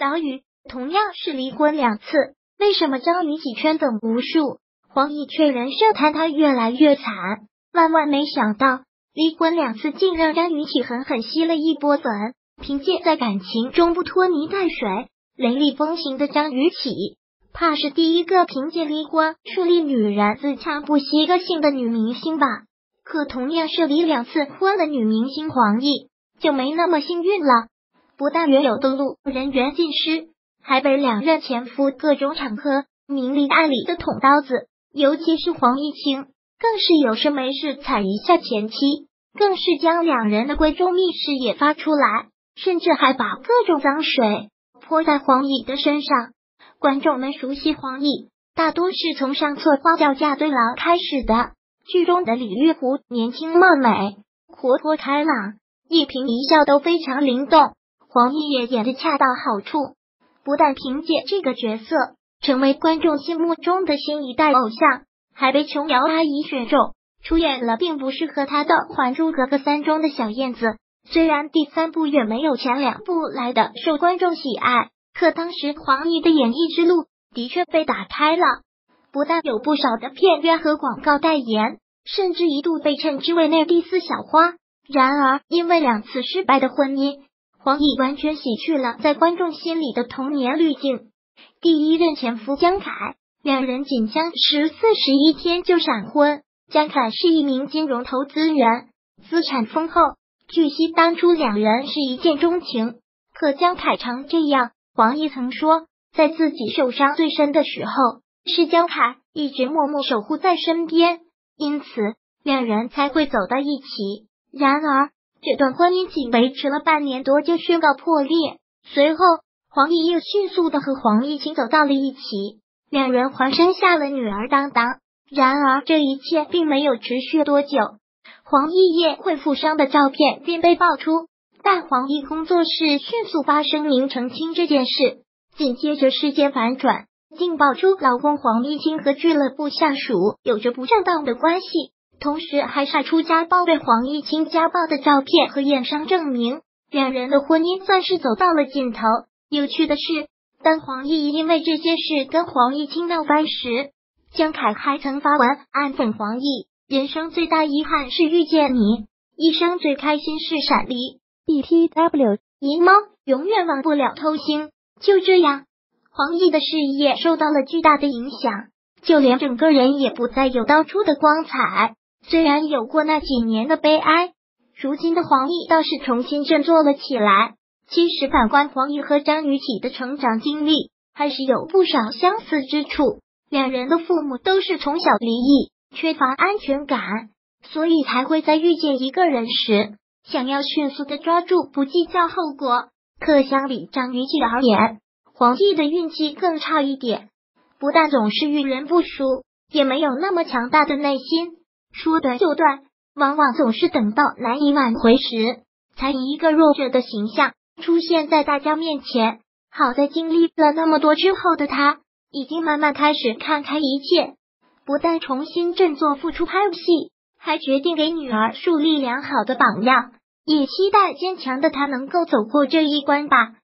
岛屿同样是离婚2次，为什么张雨绮圈粉无数，黄奕却人设坍塌越来越惨？万万没想到，离婚2次竟让张雨绮狠狠吸了一波粉。凭借在感情中不拖泥带水、雷厉风行的张雨绮，怕是第一个凭借离婚树立女人自强不息个性的女明星吧。可同样是离2次婚的女明星黄奕就没那么幸运了，不但原有的路人缘尽失，还被2任前夫各种场合明里暗里的捅刀子。尤其是黄毅清，更是有事没事踩一下前妻，更是将2人的闺中密事也发出来，甚至还把各种脏水泼在黄奕的身上。观众们熟悉黄奕，大多是从上错花轿嫁对郎开始的。剧中的李玉湖年轻貌美，活泼开朗，一颦一笑都非常灵动，黄奕也演得恰到好处。不但凭借这个角色成为观众心目中的新一代偶像，还被琼瑶阿姨选中出演了并不适合她的《还珠格格3》中的小燕子。虽然第3部远没有前2部来的受观众喜爱，可当时黄奕的演艺之路的确被打开了，不但有不少的片约和广告代言，甚至一度被称之为内地4小花。然而因为2次失败的婚姻，黄奕完全洗去了在观众心里的童年滤镜。第一任前夫江凯，2人仅相识41天就闪婚。江凯是一名金融投资人，资产丰厚，据悉当初2人是一见钟情。可江凯常这样，黄奕曾说，在自己受伤最深的时候，是江凯一直默默守护在身边，因此2人才会走到一起。然而这段婚姻仅维持了半年多就宣告破裂，随后黄奕又迅速的和黄毅清走到了一起，2人还生下了女儿当当。然而这一切并没有持续多久，黄奕夜会负伤的照片便被爆出，但黄奕工作室迅速发声明澄清这件事。紧接着事件反转，竟爆出老公黄毅清和俱乐部下属有着不正当的关系，同时还晒出家暴被黄毅清家暴的照片和验伤证明，2人的婚姻算是走到了尽头。有趣的是，当黄奕因为这些事跟黄毅清闹翻时，江凯还曾发文暗讽黄奕，人生最大遗憾是遇见你，一生最开心是闪离。BTW 姨猫永远忘不了偷腥。就这样，黄奕的事业受到了巨大的影响，就连整个人也不再有当初的光彩。虽然有过那几年的悲哀，如今的黄奕倒是重新振作了起来。其实反观黄奕和张雨绮的成长经历，还是有不少相似之处。2人的父母都是从小离异，缺乏安全感，所以才会在遇见一个人时，想要迅速的抓住，不计较后果。可相比张雨绮而言，黄奕的运气更差一点，不但总是遇人不淑，也没有那么强大的内心，说断就断，往往总是等到难以挽回时，才以一个弱者的形象出现在大家面前。好在经历了那么多之后的他，已经慢慢开始看开一切，不但重新振作复出拍戏，还决定给女儿树立良好的榜样，也期待坚强的他能够走过这一关吧。